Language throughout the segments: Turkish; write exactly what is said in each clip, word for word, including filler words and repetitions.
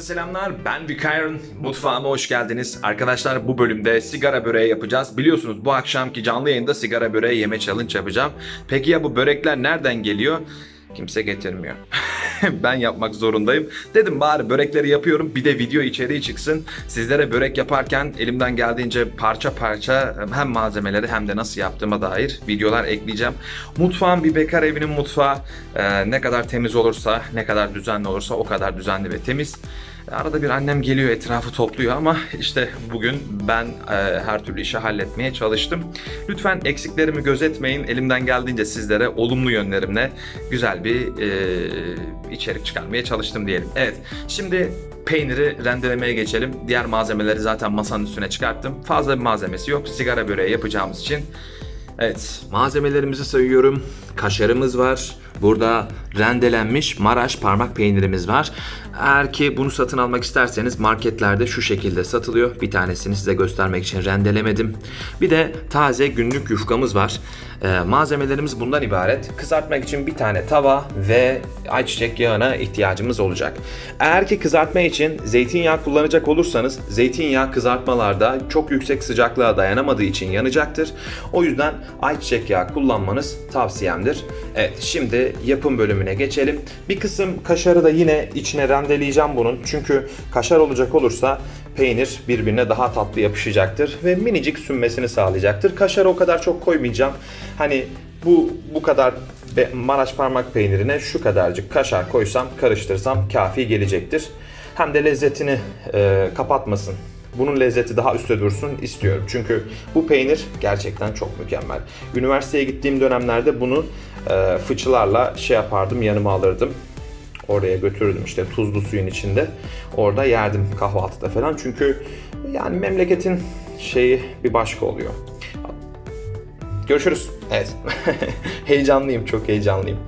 selamlar. Ben Vikayr'ın mutfağıma hoş geldiniz. Arkadaşlar bu bölümde sigara böreği yapacağız. Biliyorsunuz bu akşamki canlı yayında sigara böreği yeme challenge yapacağım. Peki ya bu börekler nereden geliyor? Kimse getirmiyor. Ben yapmak zorundayım. Dedim bari börekleri yapıyorum, bir de video içeriği çıksın. Sizlere börek yaparken elimden geldiğince parça parça hem malzemeleri hem de nasıl yaptığıma dair videolar ekleyeceğim. Mutfağım bir bekar evinin mutfağı. Ee, ne kadar temiz olursa, ne kadar düzenli olursa o kadar düzenli ve temiz. Arada bir annem geliyor, etrafı topluyor ama işte bugün ben e, her türlü işi halletmeye çalıştım. Lütfen eksiklerimi gözetmeyin. Elimden geldiğince sizlere olumlu yönlerimle güzel bir e, içerik çıkarmaya çalıştım diyelim. Evet, şimdi peyniri rendelemeye geçelim. Diğer malzemeleri zaten masanın üstüne çıkarttım. Fazla bir malzemesi yok. Sigara böreği yapacağımız için. Evet, malzemelerimizi sayıyorum. Kaşarımız var. Burada rendelenmiş Maraş parmak peynirimiz var. Eğer ki bunu satın almak isterseniz marketlerde şu şekilde satılıyor. Bir tanesini size göstermek için rendelemedim. Bir de taze günlük yufkamız var. Ee, malzemelerimiz bundan ibaret. Kızartmak için bir tane tava ve ayçiçek yağına ihtiyacımız olacak. Eğer ki kızartma için zeytinyağı kullanacak olursanız zeytinyağı kızartmalarda çok yüksek sıcaklığa dayanamadığı için yanacaktır. O yüzden ayçiçek yağı kullanmanız tavsiyemdir. Evet, şimdi yapım bölümüne geçelim. Bir kısım kaşarı da yine içine rendeleyeceğim bunun. Çünkü kaşar olacak olursa peynir birbirine daha tatlı yapışacaktır ve minicik sünmesini sağlayacaktır. Kaşarı o kadar çok koymayacağım. Hani bu bu kadar Maraş parmak peynirine şu kadarcık kaşar koysam, karıştırsam kafi gelecektir. Hem de lezzetini e, kapatmasın. Bunun lezzeti daha üstte dursun istiyorum. Çünkü bu peynir gerçekten çok mükemmel. Üniversiteye gittiğim dönemlerde bunu e, fıçılarla şey yapardım, yanıma alırdım. Oraya götürürdüm işte tuzlu suyun içinde. Orada yerdim kahvaltıda falan. Çünkü yani memleketin şeyi bir başka oluyor. Görüşürüz. Evet. Heyecanlıyım, çok heyecanlıyım.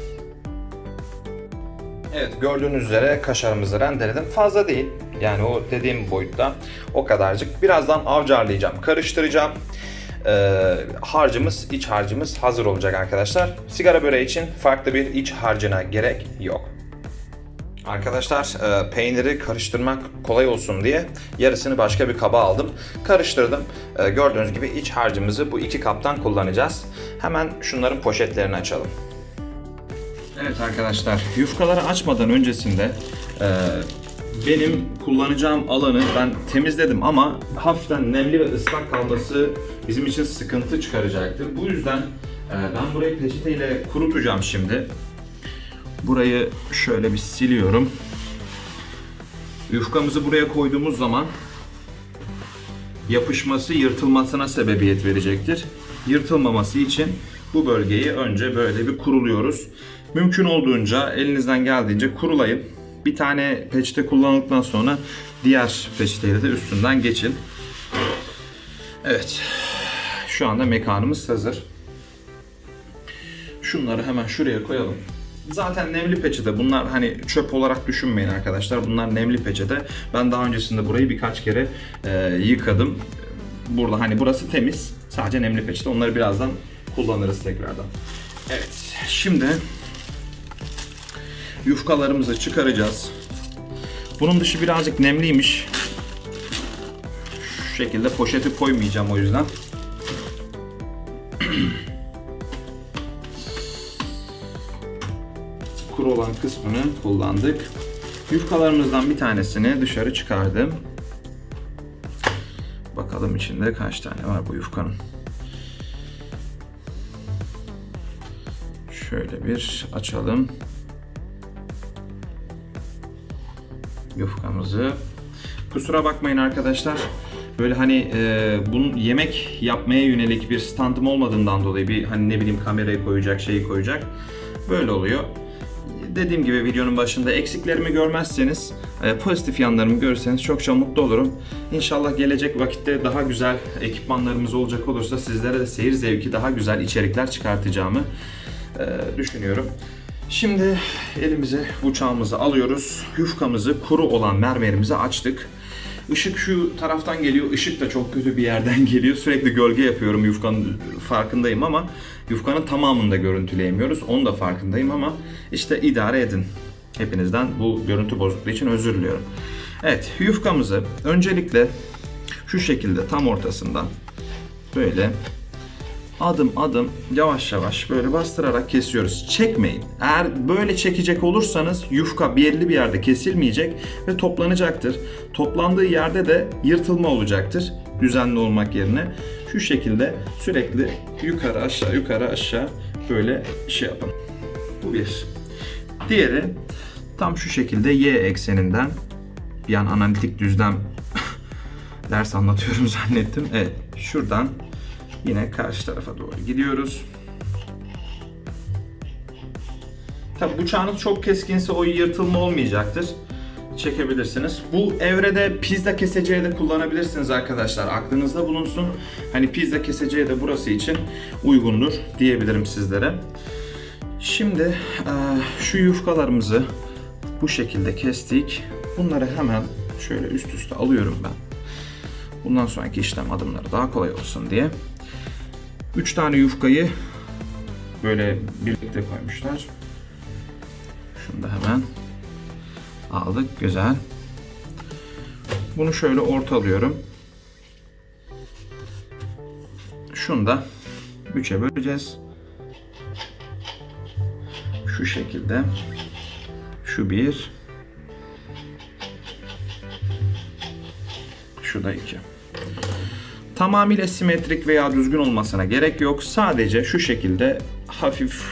Evet, gördüğünüz üzere kaşarımızı rendeledim. Fazla değil. Yani o dediğim boyutta o kadarcık. Birazdan avcarlayacağım, karıştıracağım. Ee, harcımız, iç harcımız hazır olacak arkadaşlar. Sigara böreği için farklı bir iç harcına gerek yok. Arkadaşlar e, peyniri karıştırmak kolay olsun diye yarısını başka bir kaba aldım. Karıştırdım. E, gördüğünüz gibi iç harcımızı bu iki kaptan kullanacağız. Hemen şunların poşetlerini açalım. Evet arkadaşlar, yufkaları açmadan öncesinde e, benim kullanacağım alanı ben temizledim ama hafiften nemli ve ıslak kalması bizim için sıkıntı çıkaracaktır. Bu yüzden e, ben burayı peçeteyle kurutacağım şimdi. Burayı şöyle bir siliyorum. Yufkamızı buraya koyduğumuz zaman yapışması, yırtılmasına sebebiyet verecektir. Yırtılmaması için bu bölgeyi önce böyle bir kuruluyoruz. Mümkün olduğunca elinizden geldiğince kurulayın. Bir tane peçete kullandıktan sonra diğer peçeteyle de üstünden geçin. Evet. Şu anda mekanımız hazır. Şunları hemen şuraya koyalım. Zaten nemli peçete. Bunlar hani çöp olarak düşünmeyin arkadaşlar. Bunlar nemli peçete. Ben daha öncesinde burayı birkaç kere e, yıkadım. Burada hani burası temiz. Sadece nemli peçete. Onları birazdan kullanırız tekrardan. Evet. Şimdi yufkalarımızı çıkaracağız. Bunun dışı birazcık nemliymiş. Şu şekilde poşeti koymayacağım o yüzden. Kuru olan kısmını kullandık. Yufkalarımızdan bir tanesini dışarı çıkardım. Bakalım içinde kaç tane var bu yufkanın. Şöyle bir açalım. Yufkamızı. Kusura bakmayın arkadaşlar. Böyle hani e, bunun yemek yapmaya yönelik bir standım olmadığından dolayı bir hani ne bileyim kamerayı koyacak, şeyi koyacak. Böyle oluyor. Dediğim gibi videonun başında eksiklerimi görmezseniz, e, pozitif yanlarımı görürseniz çokça mutlu olurum. İnşallah gelecek vakitte daha güzel ekipmanlarımız olacak olursa sizlere de seyir zevki daha güzel içerikler çıkartacağımı e, düşünüyorum. Şimdi elimize bıçağımızı alıyoruz. Yufkamızı kuru olan mermerimizi açtık. Işık şu taraftan geliyor. Işık da çok kötü bir yerden geliyor. Sürekli gölge yapıyorum, yufkanın farkındayım ama yufkanın tamamını da görüntüleyemiyoruz. Onun da farkındayım ama işte idare edin. Hepinizden bu görüntü bozukluğu için özür diliyorum. Evet, yufkamızı öncelikle şu şekilde tam ortasından böyle adım adım yavaş yavaş böyle bastırarak kesiyoruz. Çekmeyin. Eğer böyle çekecek olursanız yufka belli bir yerde kesilmeyecek ve toplanacaktır. Toplandığı yerde de yırtılma olacaktır. Düzenli olmak yerine şu şekilde sürekli yukarı aşağı yukarı aşağı böyle şey yapın. Bu bir. Diğeri tam şu şekilde y ekseninden, bir an analitik düzlem ders anlatıyorum zannettim. Evet, şuradan yine karşı tarafa doğru gidiyoruz. Tabi bıçağınız çok keskinse o yırtılma olmayacaktır. Çekebilirsiniz. Bu evrede pizza keseceği de kullanabilirsiniz arkadaşlar. Aklınızda bulunsun. Hani pizza keseceği de burası için uygundur diyebilirim sizlere. Şimdi şu yufkalarımızı bu şekilde kestik. Bunları hemen şöyle üst üste alıyorum ben. Bundan sonraki işlem adımları daha kolay olsun diye. üç tane yufkayı böyle birlikte koymuşlar. Şunu da hemen aldık. Güzel. Bunu şöyle ortalıyorum. Şunu da üçe böleceğiz. Şu şekilde. Şu bir. Şu da iki. Tamamıyla simetrik veya düzgün olmasına gerek yok. Sadece şu şekilde hafif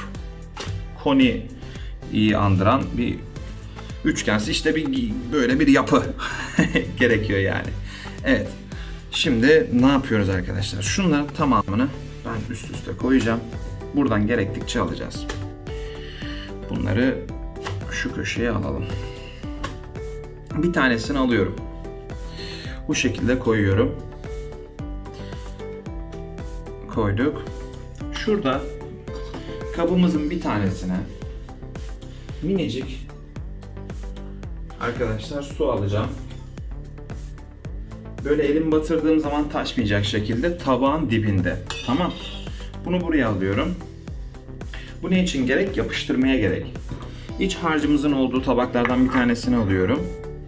koniyi andıran bir üçgensi işte bir böyle bir yapı gerekiyor yani. Evet. Şimdi ne yapıyoruz arkadaşlar? Şunların tamamını ben üst üste koyacağım. Buradan gerektikçe alacağız. Bunları şu köşeye alalım. Bir tanesini alıyorum. Bu şekilde koyuyorum. Koyduk. Şurada kabımızın bir tanesine minicik arkadaşlar su alacağım. Böyle elim batırdığım zaman taşmayacak şekilde tabağın dibinde. Tamam. Bunu buraya alıyorum. Bu ne için gerek? Yapıştırmaya gerek. İç harcımızın olduğu tabaklardan bir tanesini alıyorum.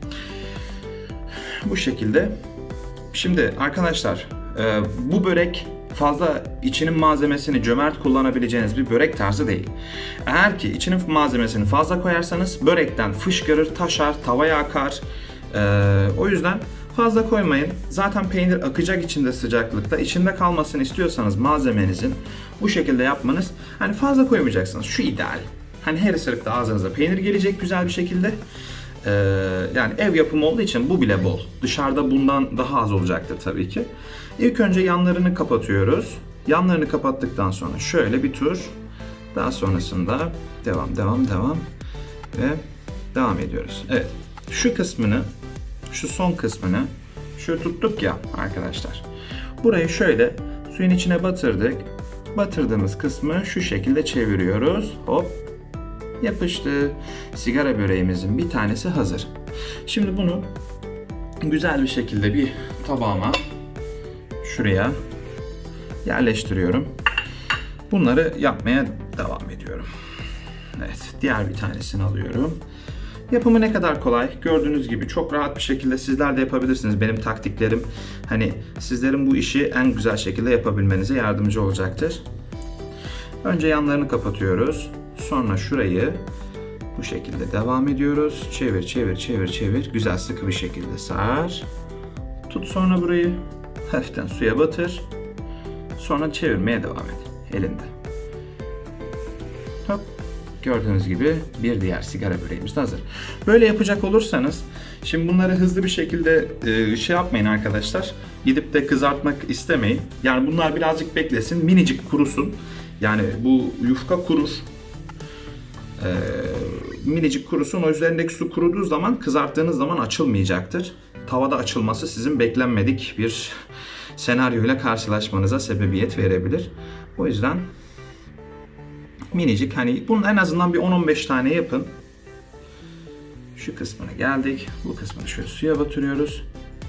Bu şekilde. Şimdi arkadaşlar bu börek fazla içinin malzemesini cömert kullanabileceğiniz bir börek tarzı değil. Eğer ki içinin malzemesini fazla koyarsanız börekten fışkırır, taşar, tavaya akar. Ee, o yüzden fazla koymayın. Zaten peynir akacak içinde sıcaklıkta. İçinde kalmasını istiyorsanız malzemenizin bu şekilde yapmanız, hani fazla koymayacaksınız. Şu ideal. Hani her ısırıkta ağzınıza peynir gelecek güzel bir şekilde. Ee, yani ev yapımı olduğu için bu bile bol. Dışarıda bundan daha az olacaktır tabii ki. İlk önce yanlarını kapatıyoruz. Yanlarını kapattıktan sonra şöyle bir tur. Daha sonrasında devam, devam, devam ve devam ediyoruz. Evet. Şu kısmını, şu son kısmını şöyle tuttuk ya arkadaşlar. Burayı şöyle suyun içine batırdık. Batırdığımız kısmı şu şekilde çeviriyoruz. Hop. Yapıştı. Sigara böreğimizin bir tanesi hazır. Şimdi bunu güzel bir şekilde bir tabağıma şuraya yerleştiriyorum. Bunları yapmaya devam ediyorum. Evet, diğer bir tanesini alıyorum. Yapımı ne kadar kolay. Gördüğünüz gibi çok rahat bir şekilde sizler de yapabilirsiniz. Benim taktiklerim hani sizlerin bu işi en güzel şekilde yapabilmenize yardımcı olacaktır. Önce yanlarını kapatıyoruz. Sonra şurayı bu şekilde devam ediyoruz. Çevir, çevir, çevir, çevir. Güzel sıkı bir şekilde sar. Tut sonra burayı. Hafiften suya batır. Sonra çevirmeye devam et elinde. Hop. Gördüğünüz gibi bir diğer sigara böreğimiz de hazır. Böyle yapacak olursanız, şimdi bunları hızlı bir şekilde e, şey yapmayın arkadaşlar. Gidip de kızartmak istemeyin. Yani bunlar birazcık beklesin, minicik kurusun. Yani bu yufka kurur. E, minicik kurusun. O üzerindeki su kuruduğu zaman kızarttığınız zaman açılmayacaktır. Tavada açılması sizin beklenmedik bir senaryoyla karşılaşmanıza sebebiyet verebilir. O yüzden minicik, hani bunun en azından bir on on beş tane yapın. Şu kısmına geldik. Bu kısmını şöyle suya batırıyoruz.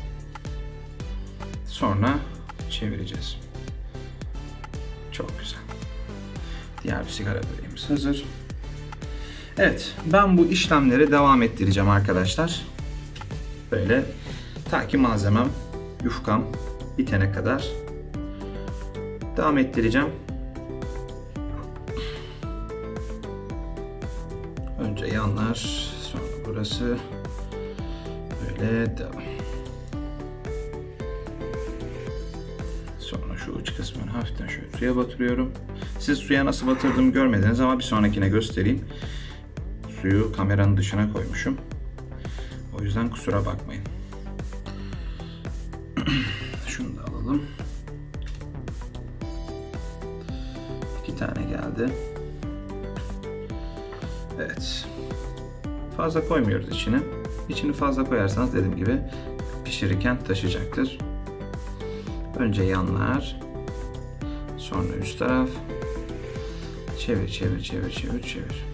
Sonra çevireceğiz. Çok güzel. Diğer bir sigara böreğimiz hazır. Evet, ben bu işlemleri devam ettireceğim arkadaşlar. Böyle ta ki malzemem, yufkam bitene kadar devam ettireceğim. Önce yanlar, sonra burası böyle devam. Sonra şu uç kısmını hafiften şöyle suya batırıyorum. Siz suya nasıl batırdığımı görmediniz ama bir sonrakine göstereyim. Suyu kameranın dışına koymuşum. O yüzden kusura bakmayın. Şunu da alalım. İki tane geldi. Evet. Fazla koymuyoruz içine. İçini fazla koyarsanız dediğim gibi pişirirken taşacaktır. Önce yanlar. Sonra üst taraf. Çevir, çevir, çevir, çevir, çevir.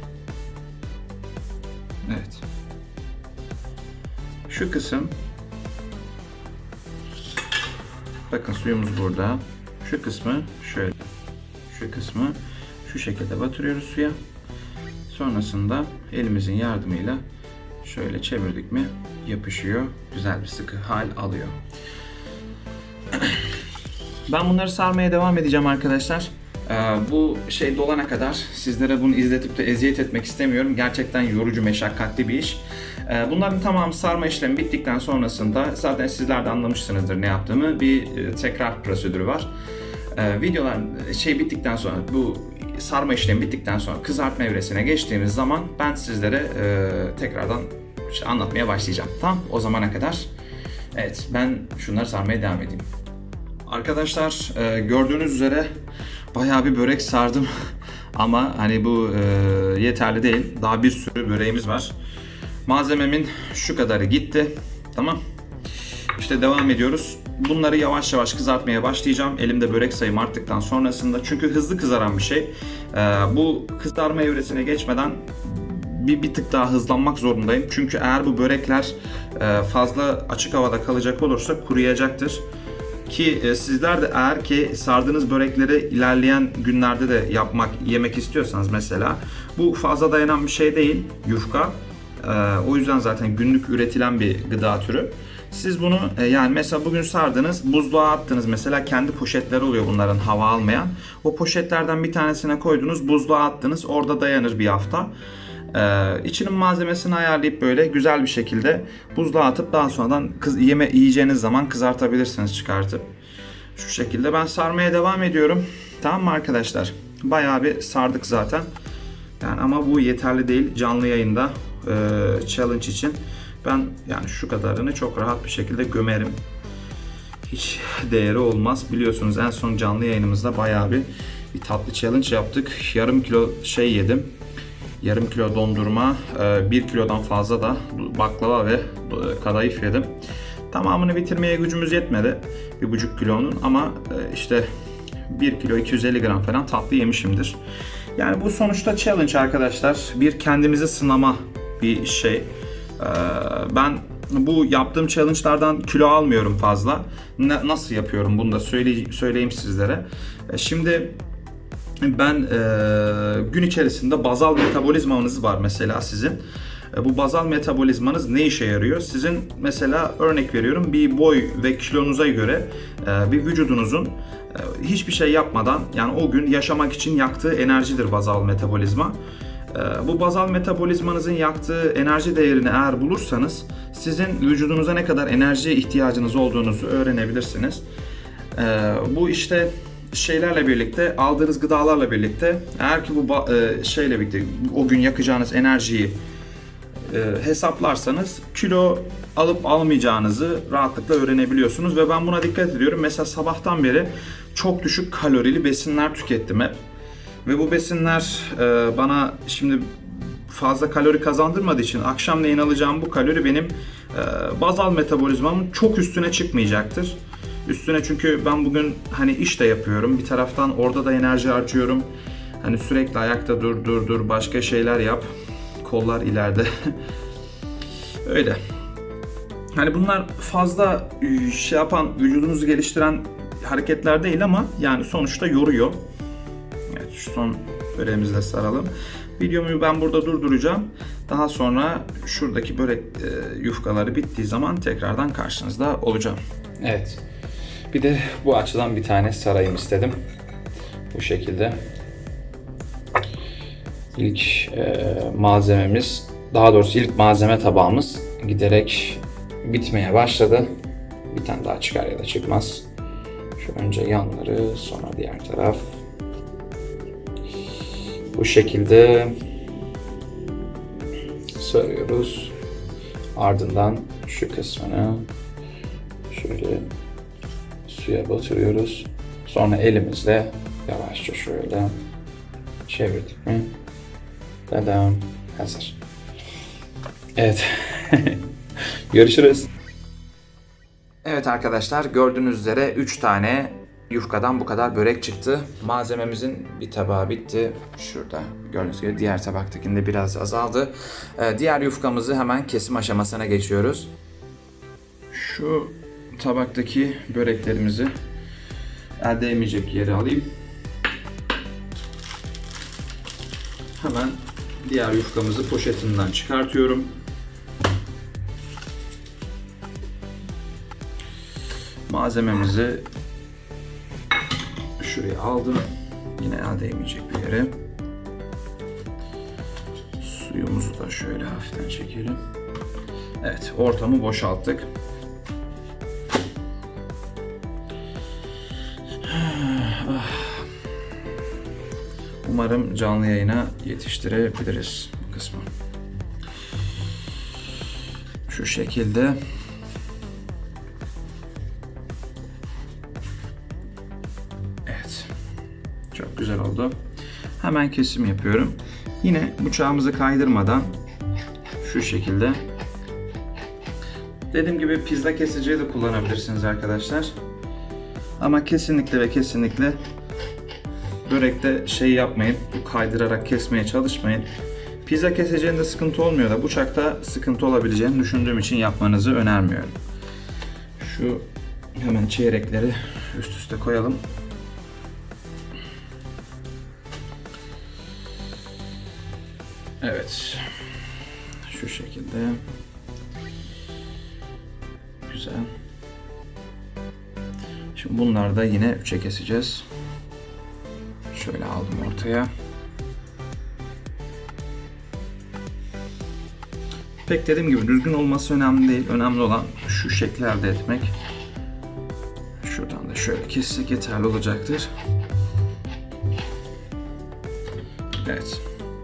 Evet. Şu kısım. Bakın suyumuz burada. Şu kısmı şöyle. Şu kısmı şu şekilde batırıyoruz suya. Sonrasında elimizin yardımıyla şöyle çevirdik mi yapışıyor. Güzel bir sıkı hal alıyor. Ben bunları sarmaya devam edeceğim arkadaşlar. Ee, bu şey dolana kadar sizlere bunu izletip de eziyet etmek istemiyorum. Gerçekten yorucu, meşakkatli bir iş. Ee, bunların tamamı sarma işlemi bittikten sonrasında zaten sizler de anlamışsınızdır ne yaptığımı. Bir e, tekrar prosedürü var. Ee, videolar şey bittikten sonra, bu sarma işlemi bittikten sonra kızartma evresine geçtiğimiz zaman ben sizlere e, tekrardan işte anlatmaya başlayacağım. Tamam, o zamana kadar. Evet, ben şunları sarmaya devam edeyim. Arkadaşlar e, gördüğünüz üzere bayağı bir börek sardım ama hani bu e, yeterli değil. Daha bir sürü böreğimiz var. Malzememin şu kadarı gitti. Tamam. İşte devam ediyoruz. Bunları yavaş yavaş kızartmaya başlayacağım. Elimde börek sayım arttıktan sonrasında. Çünkü hızlı kızaran bir şey. E, bu kızarma evresine geçmeden bir, bir tık daha hızlanmak zorundayım. Çünkü eğer bu börekler e, fazla açık havada kalacak olursa kuruyacaktır. Ki e, sizler de eğer ki sardığınız börekleri ilerleyen günlerde de yapmak, yemek istiyorsanız mesela, bu fazla dayanan bir şey değil, yufka. E, o yüzden zaten günlük üretilen bir gıda türü. Siz bunu e, yani mesela bugün sardınız, buzluğa attınız mesela, kendi poşetleri oluyor bunların hava almayan. O poşetlerden bir tanesine koydunuz, buzluğa attınız, orada dayanır bir hafta. Ee, içinin malzemesini ayarlayıp böyle güzel bir şekilde buzluğa atıp daha sonradan kız, yeme yiyeceğiniz zaman kızartabilirsiniz çıkartıp. Şu şekilde ben sarmaya devam ediyorum. Tamam mı arkadaşlar? Bayağı bir sardık zaten. Yani ama bu yeterli değil. Canlı yayında e, challenge için ben yani şu kadarını çok rahat bir şekilde gömerim. Hiç değeri olmaz. Biliyorsunuz en son canlı yayınımızda bayağı bir, bir tatlı challenge yaptık. Yarım kilo şey yedim. Yarım kilo dondurma, bir kilodan fazla da baklava ve kadayıf yedim. Tamamını bitirmeye gücümüz yetmedi. bir buçuk kilonun ama işte bir kilo iki yüz elli gram falan tatlı yemişimdir. Yani bu sonuçta challenge arkadaşlar. Bir kendimizi sınama bir şey. Ben bu yaptığım challenge'lardan kilo almıyorum fazla. Nasıl yapıyorum bunu da söyleyeyim sizlere. Şimdi ben e, gün içerisinde bazal metabolizmanız var mesela sizin. E, bu bazal metabolizmanız ne işe yarıyor? Sizin mesela örnek veriyorum bir boy ve kilonuza göre e, bir vücudunuzun e, hiçbir şey yapmadan yani o gün yaşamak için yaktığı enerjidir bazal metabolizma. E, bu bazal metabolizmanızın yaktığı enerji değerini eğer bulursanız sizin vücudunuza ne kadar enerjiye ihtiyacınız olduğunuzu öğrenebilirsiniz. E, bu işte şeylerle birlikte, aldığınız gıdalarla birlikte, eğer ki bu e, şeyle birlikte o gün yakacağınız enerjiyi e, hesaplarsanız kilo alıp almayacağınızı rahatlıkla öğrenebiliyorsunuz ve ben buna dikkat ediyorum. Mesela sabahtan beri çok düşük kalorili besinler tükettim hep ve bu besinler e, bana şimdi fazla kalori kazandırmadığı için akşamleyin alacağım bu kalori benim e, bazal metabolizmamın çok üstüne çıkmayacaktır. Üstüne çünkü ben bugün hani iş de yapıyorum. Bir taraftan orada da enerji harcıyorum. Hani sürekli ayakta dur dur dur başka şeyler yap. Kollar ileride. Öyle. Hani bunlar fazla şey yapan, vücudunuzu geliştiren hareketler değil ama yani sonuçta yoruyor. Evet, Evet, şu son böreğimizi de saralım. Videomu ben burada durduracağım. Daha sonra şuradaki börek e, yufkaları bittiği zaman tekrardan karşınızda olacağım. Evet. Bir de bu açıdan bir tane sarayım istedim. Bu şekilde. İlk e, malzememiz, daha doğrusu ilk malzeme tabağımız giderek bitmeye başladı. Bir tane daha çıkar ya da çıkmaz. Şu önce yanları, sonra diğer taraf. Bu şekilde sarıyoruz. Ardından şu kısmını şöyle suya batırıyoruz. Sonra elimizle yavaşça şöyle çevirdik mi? Tadam, hazır. Evet. Görüşürüz. Evet arkadaşlar, gördüğünüz üzere üç tane yufkadan bu kadar börek çıktı. Malzememizin bir tabağı bitti. Şurada gördüğünüz gibi diğer tabaktakinde biraz azaldı. Ee, diğer yufkamızı hemen kesim aşamasına geçiyoruz. Şu tabaktaki böreklerimizi el değmeyecek yere alayım. Hemen diğer yufkamızı poşetinden çıkartıyorum. Malzememizi şuraya aldım. Yine el değmeyecek bir yere. Suyumuzu da şöyle hafiften çekelim. Evet, ortamı boşalttık. Umarım canlı yayına yetiştirebiliriz bu kısmı. Şu şekilde. Evet. Çok güzel oldu. Hemen kesim yapıyorum. Yine bıçağımızı kaydırmadan şu şekilde. Dediğim gibi pizza kesiciyi de kullanabilirsiniz arkadaşlar. Ama kesinlikle ve kesinlikle börekte şey yapmayın, kaydırarak kesmeye çalışmayın. Pizza keseceğinde sıkıntı olmuyor da bıçakta sıkıntı olabileceğini düşündüğüm için yapmanızı önermiyorum. Şu hemen çeyrekleri üst üste koyalım. Evet. Şu şekilde. Güzel. Şimdi bunları da yine üçe keseceğiz. Şöyle aldım ortaya. Pek dediğim gibi düzgün olması önemli değil. Önemli olan şu şekli elde etmek. Şuradan da şöyle kessek yeterli olacaktır. Evet.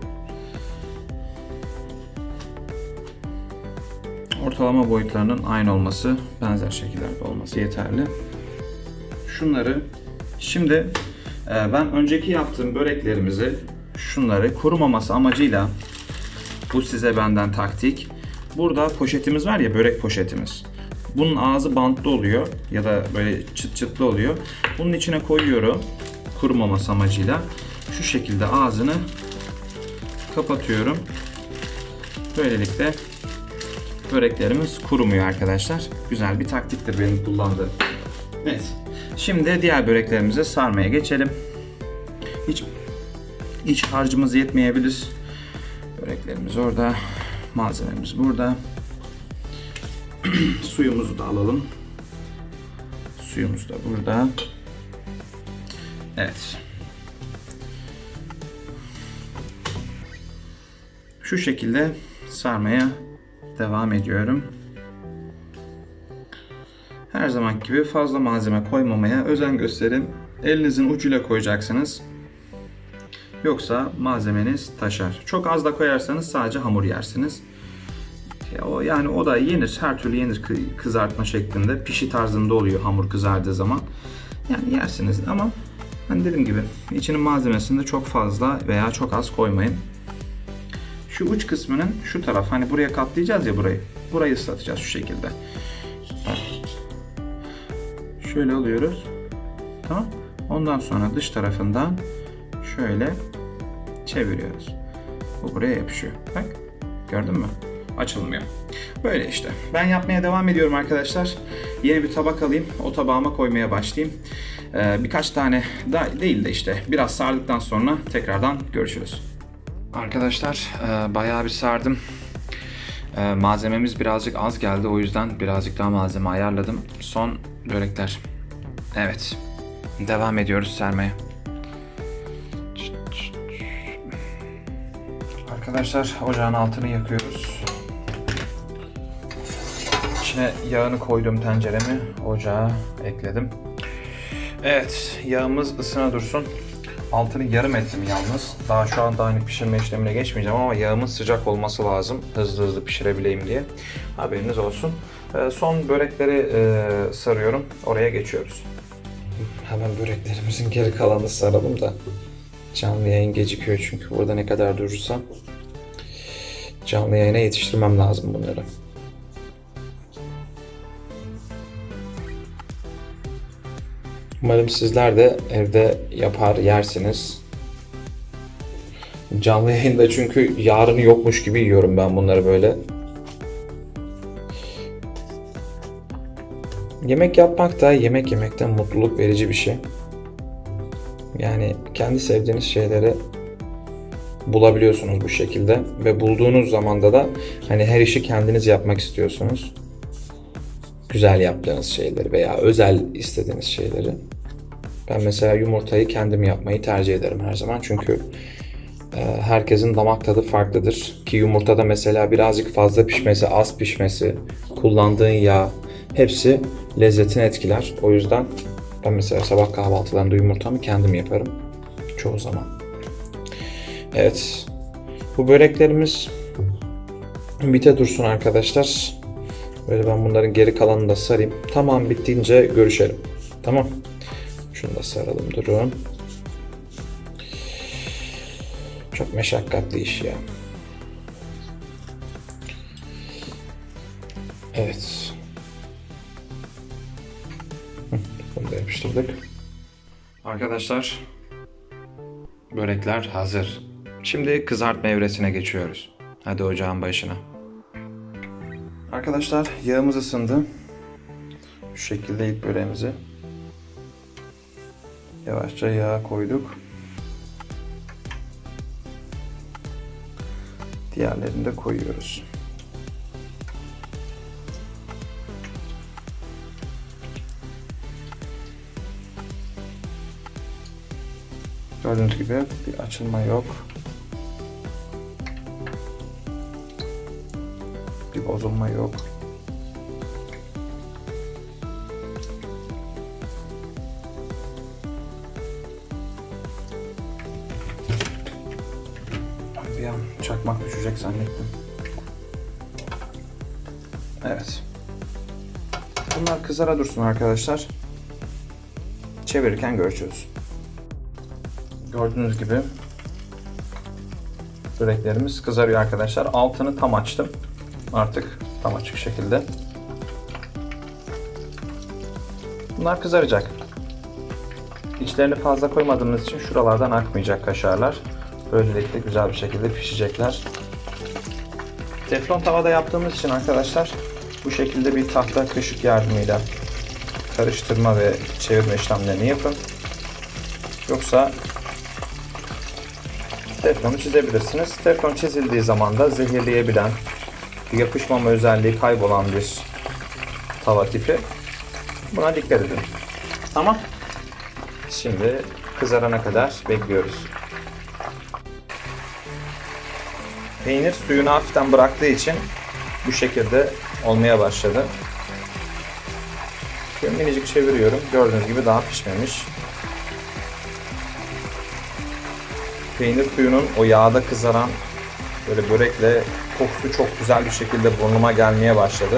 Ortalama boyutlarının aynı olması, benzer şekillerde olması yeterli. Şunları şimdi ben önceki yaptığım böreklerimizi şunları kurumaması amacıyla, bu size benden taktik. Burada poşetimiz var ya, börek poşetimiz. Bunun ağzı bantlı oluyor ya da böyle çıt çıtlı oluyor. Bunun içine koyuyorum kurumaması amacıyla. Şu şekilde ağzını kapatıyorum. Böylelikle böreklerimiz kurumuyor arkadaşlar. Güzel bir taktiktir benim kullandığım. Evet. Şimdi diğer böreklerimizi sarmaya geçelim. Hiç iç harcımız yetmeyebilir. Böreklerimiz orada. Malzememiz burada. Suyumuzu da alalım. Suyumuz da burada. Evet. Şu şekilde sarmaya devam ediyorum. Her zaman gibi fazla malzeme koymamaya özen gösterin. Elinizin ucuyla koyacaksınız. Yoksa malzemeniz taşar. Çok az da koyarsanız sadece hamur yersiniz. Yani o da yenir. Her türlü yenir kızartma şeklinde. Pişi tarzında oluyor hamur kızardığı zaman. Yani yersiniz ama hani dediğim gibi içinin malzemesini de çok fazla veya çok az koymayın. Şu uç kısmının şu taraf, hani buraya katlayacağız ya burayı. Burayı ıslatacağız şu şekilde. Şöyle alıyoruz. Tamam. Ondan sonra dış tarafından şöyle çeviriyoruz. Bu buraya yapışıyor. Bak. Gördün mü? Açılmıyor. Böyle işte. Ben yapmaya devam ediyorum arkadaşlar. Yeni bir tabak alayım. O tabağıma koymaya başlayayım. Ee, birkaç tane da değil de işte biraz sardıktan sonra tekrardan görüşürüz. Arkadaşlar e, bayağı bir sardım. E, malzememiz birazcık az geldi, o yüzden birazcık daha malzeme ayarladım. Son börekler. Evet. Devam ediyoruz sermeye. Arkadaşlar ocağın altını yakıyoruz. İçine yağını koydum, tenceremi ocağa ekledim. Evet, yağımız ısına dursun. Altını yarım ettim yalnız. Daha şu anda hani pişirme işlemine geçmeyeceğim ama yağımın sıcak olması lazım. Hızlı hızlı pişirebileyim diye. Haberiniz olsun. Son börekleri sarıyorum. Oraya geçiyoruz. Hemen böreklerimizin geri kalanını saralım da. Canlı yayın gecikiyor çünkü burada ne kadar durursam canlı yayına yetiştirmem lazım bunları. Umarım sizler de evde yapar yersiniz. Canlı yayında çünkü yarını yokmuş gibi yiyorum ben bunları böyle. Yemek yapmak da yemek yemekten mutluluk verici bir şey. Yani kendi sevdiğiniz şeyleri bulabiliyorsunuz bu şekilde ve bulduğunuz zamanda da hani her işi kendiniz yapmak istiyorsunuz. Güzel yaptığınız şeyleri veya özel istediğiniz şeyleri. Ben mesela yumurtayı kendim yapmayı tercih ederim her zaman çünkü e, herkesin damak tadı farklıdır. Ki yumurtada mesela birazcık fazla pişmesi, az pişmesi, kullandığın yağ hepsi lezzetini etkiler. O yüzden ben mesela sabah kahvaltılarında yumurtamı kendim yaparım çoğu zaman. Evet, bu böreklerimiz bite dursun arkadaşlar. Böyle ben bunların geri kalanını da sarayım. Tamam, bittiğince görüşelim. Tamam. Şunu da saralım, durun. Çok meşakkatli iş ya. Evet. Bunu da yapıştırdık. Arkadaşlar, börekler hazır. Şimdi kızartma evresine geçiyoruz. Hadi ocağın başına. Arkadaşlar, yağımız ısındı. Şu şekilde ilk böreğimizi yavaşça yağa koyduk. Diğerlerini de koyuyoruz. Gördüğünüz gibi bir açılma yok. Bir bozulma yok. Bir an çakmak düşecek zannettim. Evet. Bunlar kızara dursun arkadaşlar. Çevirirken görüşürüz. Gördüğünüz gibi böreklerimiz kızarıyor arkadaşlar. Altını tam açtım. Artık tam açık şekilde. Bunlar kızaracak. İçlerini fazla koymadığımız için şuralardan akmayacak kaşarlar. Böylelikle güzel bir şekilde pişecekler. Teflon tavada yaptığımız için arkadaşlar bu şekilde bir tahta kaşık yardımıyla karıştırma ve çevirme işlemlerini yapın. Yoksa teflonu çizebilirsiniz. Teflon çizildiği zaman da zehirleyebilen, yapışmama özelliği kaybolan bir tava tipi. Buna dikkat edin. Tamam. Şimdi kızarana kadar bekliyoruz. Peynir suyunu hafiften bıraktığı için bu şekilde olmaya başladı. Şimdi minicik çeviriyorum. Gördüğünüz gibi daha pişmemiş. Peynir suyunun o yağda kızaran böyle börekle kokusu çok güzel bir şekilde burnuma gelmeye başladı.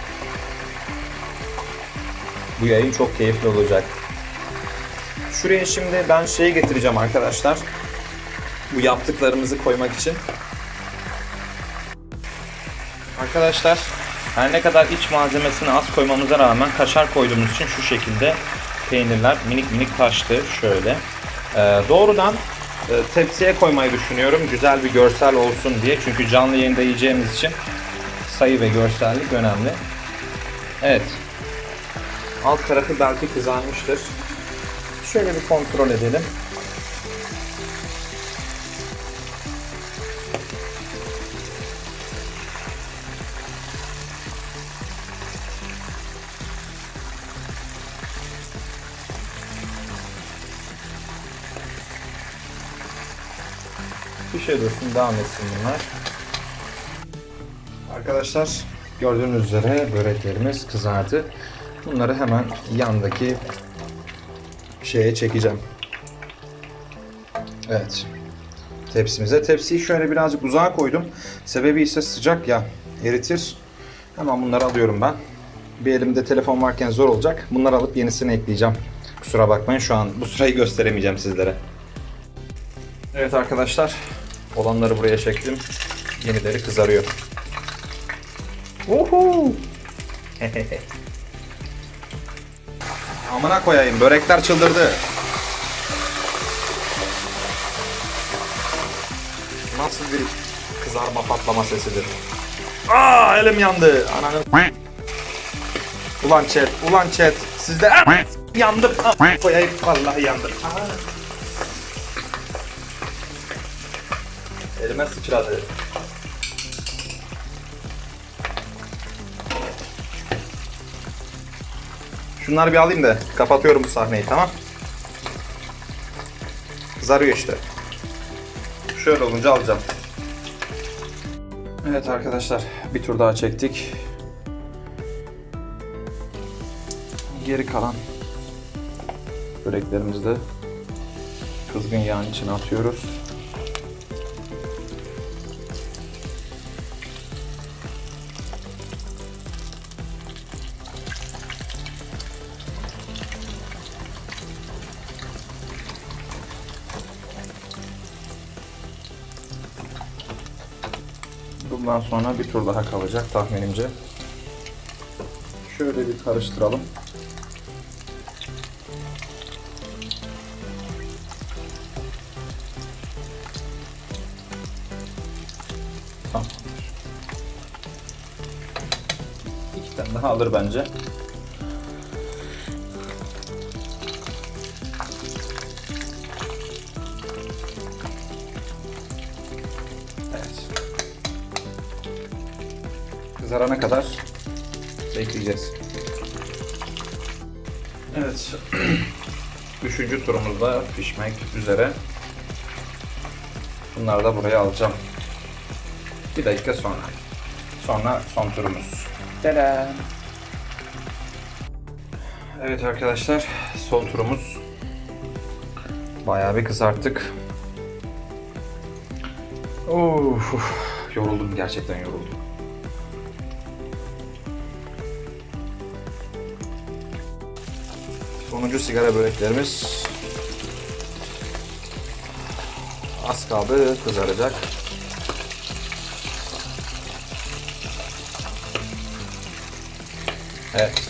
Bu yayın çok keyifli olacak. Şuraya şimdi ben şeyi getireceğim arkadaşlar. Bu yaptıklarımızı koymak için. Arkadaşlar, her ne kadar iç malzemesini az koymamıza rağmen kaşar koyduğumuz için şu şekilde peynirler minik minik taştı. Şöyle. Ee, doğrudan e, tepsiye koymayı düşünüyorum. Güzel bir görsel olsun diye. Çünkü canlı yayında yiyeceğimiz için sayı ve görsellik önemli. Evet. Alt tarafı belki kızarmıştır. Şöyle bir kontrol edelim. Pişe dursun, devam etsin bunlar. Arkadaşlar gördüğünüz üzere böreklerimiz kızardı. Bunları hemen yandaki şeye çekeceğim. Evet. Tepsimize. Tepsiyi şöyle birazcık uzağa koydum. Sebebi ise sıcak ya, eritir. Hemen bunları alıyorum ben. Bir elimde telefon varken zor olacak. Bunları alıp yenisini ekleyeceğim. Kusura bakmayın, şu an bu sırayı gösteremeyeceğim sizlere. Evet arkadaşlar, olanları buraya çektim. Yenileri kızarıyor. Uhu! Amına koyayım, börekler çıldırdı. Nasıl bir kızarma patlama sesidir? Aa, elim yandı. Ananı. Ulan chat, ulan chat. Sizde yandım. Koyayım, vallahi yandım. Aa. Elime sıçradı. Şunları bir alayım da kapatıyorum bu sahneyi, tamam? Kızarıyor işte. Şöyle olunca alacağım. Evet arkadaşlar, bir tur daha çektik. Geri kalan böreklerimizi de kızgın yağın içine atıyoruz. Bundan sonra bir tur daha kalacak tahminimce. Şöyle bir karıştıralım. Tamam. İki tane daha alır bence. Kızarana kadar bekleyeceğiz. Evet. Üçüncü turumuzda pişmek üzere. Bunları da buraya alacağım. Bir dakika sonra. Sonra son turumuz. Tada! Evet arkadaşlar, son turumuz. Bayağı bir kızarttık. Of, of. Yoruldum, gerçekten yoruldum. Sonuncu sigara böreklerimiz az kaldı, kızaracak. Evet.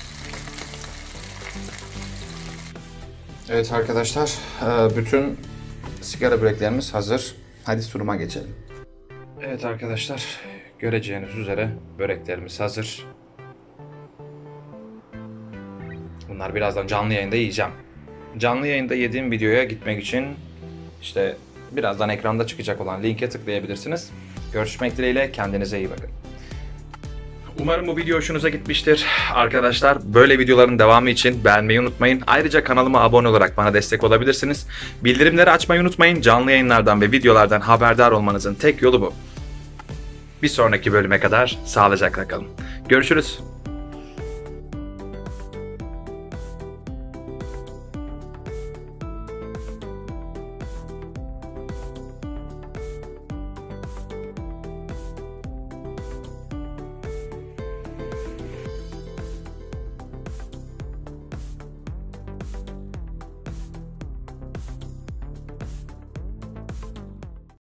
Evet arkadaşlar, bütün sigara böreklerimiz hazır. Hadi sunuma geçelim. Evet arkadaşlar, göreceğiniz üzere böreklerimiz hazır. Bunlar birazdan canlı yayında yiyeceğim. Canlı yayında yediğim videoya gitmek için işte birazdan ekranda çıkacak olan linke tıklayabilirsiniz. Görüşmek dileğiyle, kendinize iyi bakın. Umarım bu video hoşunuza gitmiştir. Arkadaşlar, böyle videoların devamı için beğenmeyi unutmayın. Ayrıca kanalıma abone olarak bana destek olabilirsiniz. Bildirimleri açmayı unutmayın. Canlı yayınlardan ve videolardan haberdar olmanızın tek yolu bu. Bir sonraki bölüme kadar sağlıcakla kalın. Görüşürüz.